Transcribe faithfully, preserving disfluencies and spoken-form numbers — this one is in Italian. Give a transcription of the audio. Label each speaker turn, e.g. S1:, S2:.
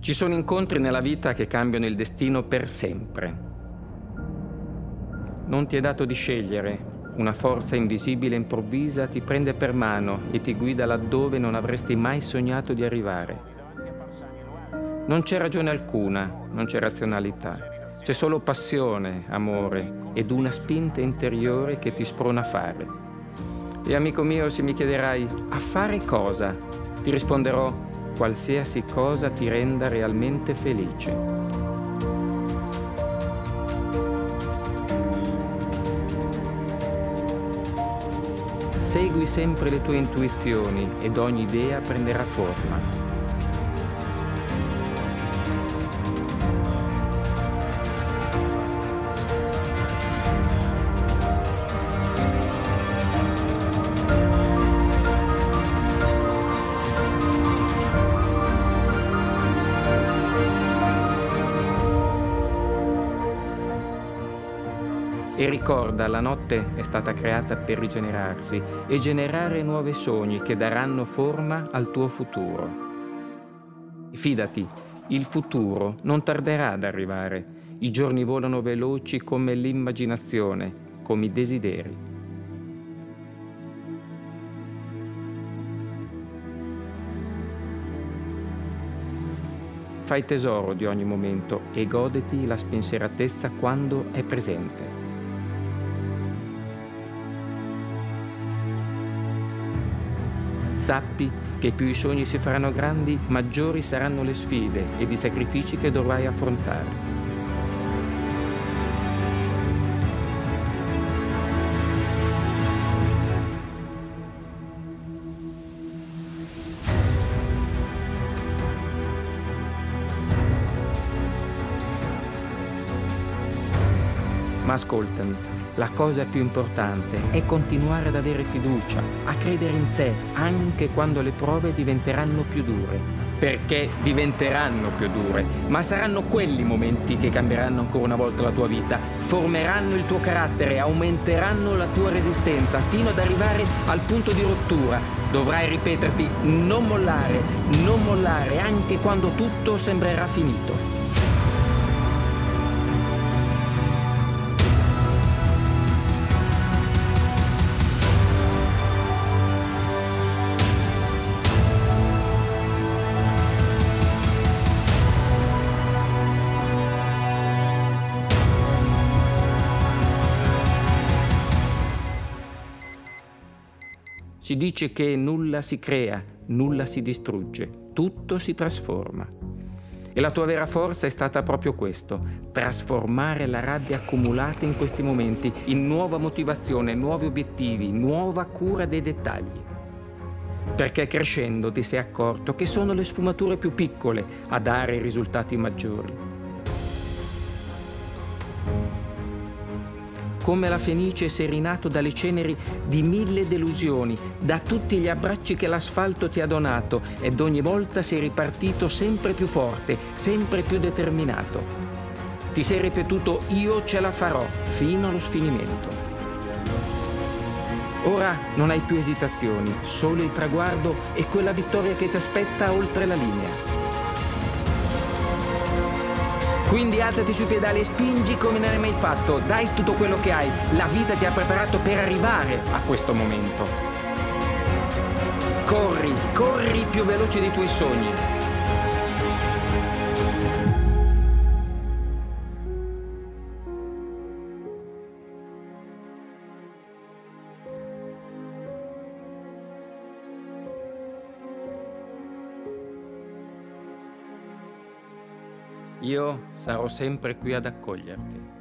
S1: Ci sono incontri nella vita che cambiano il destino per sempre. Non ti è dato di scegliere. Una forza invisibile e improvvisa ti prende per mano e ti guida laddove non avresti mai sognato di arrivare. Non c'è ragione alcuna, non c'è razionalità. C'è solo passione, amore ed una spinta interiore che ti sprona a fare. E amico mio, se mi chiederai a fare cosa, ti risponderò qualsiasi cosa ti renda realmente felice. Segui sempre le tue intuizioni ed ogni idea prenderà forma. E ricorda, la notte è stata creata per rigenerarsi e generare nuovi sogni che daranno forma al tuo futuro. Fidati, il futuro non tarderà ad arrivare. I giorni volano veloci come l'immaginazione, come i desideri. Fai tesoro di ogni momento e goditi la spensieratezza quando è presente. Sappi che più i sogni si faranno grandi, maggiori saranno le sfide ed i sacrifici che dovrai affrontare. Ma ascoltami, la cosa più importante è continuare ad avere fiducia, a credere in te, anche quando le prove diventeranno più dure. Perché diventeranno più dure, ma saranno quelli momenti che cambieranno ancora una volta la tua vita, formeranno il tuo carattere, aumenteranno la tua resistenza, fino ad arrivare al punto di rottura. Dovrai ripeterti: non mollare, non mollare, anche quando tutto sembrerà finito. Si dice che nulla si crea, nulla si distrugge, tutto si trasforma. E la tua vera forza è stata proprio questo: trasformare la rabbia accumulata in questi momenti in nuova motivazione, nuovi obiettivi, nuova cura dei dettagli. Perché crescendo ti sei accorto che sono le sfumature più piccole a dare i risultati maggiori. Come la fenice sei rinato dalle ceneri di mille delusioni, da tutti gli abbracci che l'asfalto ti ha donato, ed ogni volta sei ripartito sempre più forte, sempre più determinato. Ti sei ripetuto: io ce la farò, fino allo sfinimento. Ora non hai più esitazioni, solo il traguardo e quella vittoria che ti aspetta oltre la linea. Quindi alzati sui pedali e spingi come non hai mai fatto. Dai tutto quello che hai. La vita ti ha preparato per arrivare a questo momento. Corri, corri più veloce dei tuoi sogni. Io sarò sempre qui ad accoglierti.